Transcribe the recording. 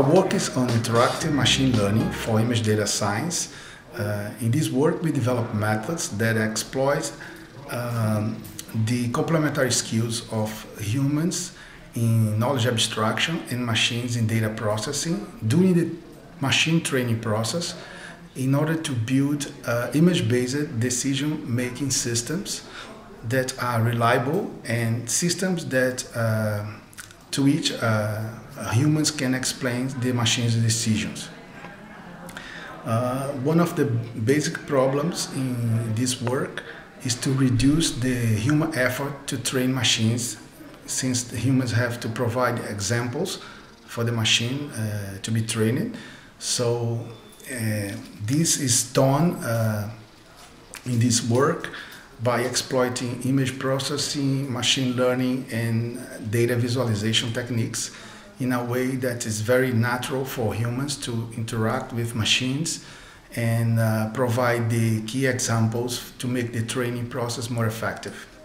work is on interactive machine learning for image data science. In this work, we develop methods that exploit the complementary skills of humans in knowledge abstraction and machines in data processing during the machine training process in order to build image-based decision-making systems that are reliable and systems that to which humans can explain the machine's decisions. One of the basic problems in this work is to reduce the human effort to train machines, since the humans have to provide examples for the machine to be trained. So this is done in this work by exploiting image processing, machine learning, and data visualization techniques in a way that is very natural for humans to interact with machines and provide the key examples to make the training process more effective.